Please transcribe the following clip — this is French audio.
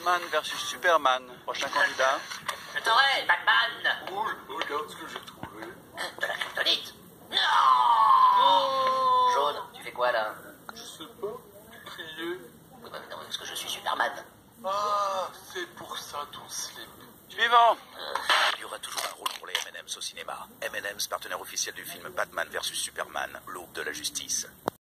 Batman versus Superman. Prochain candidat. Je t'aurai, Batman. Rouge, regarde ce que j'ai trouvé. De la kryptonite. Non. Jaune, tu fais quoi là? Je sais pas, crier. Oui, bah, non, parce que je suis Superman. Ah, c'est pour ça ton slip. Suivant. Il y aura toujours un rôle pour les M&M's au cinéma. M&M's, partenaire officiel du film Batman vs Superman, l'aube de la justice.